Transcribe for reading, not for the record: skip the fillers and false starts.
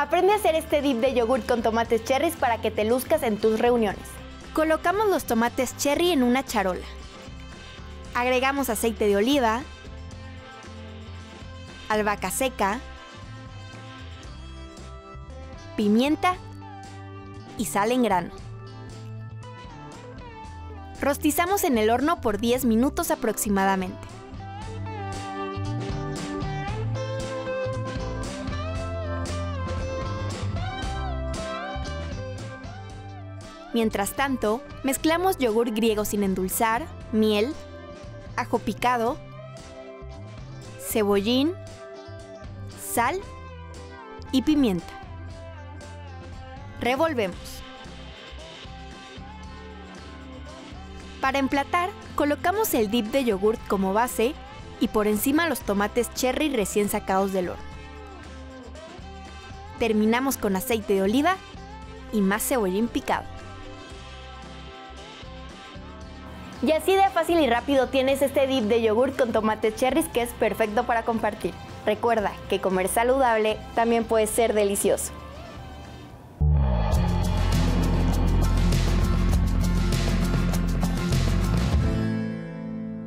Aprende a hacer este dip de yogurt con tomates cherries para que te luzcas en tus reuniones. Colocamos los tomates cherry en una charola. Agregamos aceite de oliva, albahaca seca, pimienta y sal en grano. Rostizamos en el horno por 10 minutos aproximadamente. Mientras tanto, mezclamos yogur griego sin endulzar, miel, ajo picado, cebollín, sal y pimienta. Revolvemos. Para emplatar, colocamos el dip de yogurt como base y por encima los tomates cherry recién sacados del horno. Terminamos con aceite de oliva y más cebollín picado. Y así de fácil y rápido tienes este dip de yogurt con tomates cherries que es perfecto para compartir. Recuerda que comer saludable también puede ser delicioso.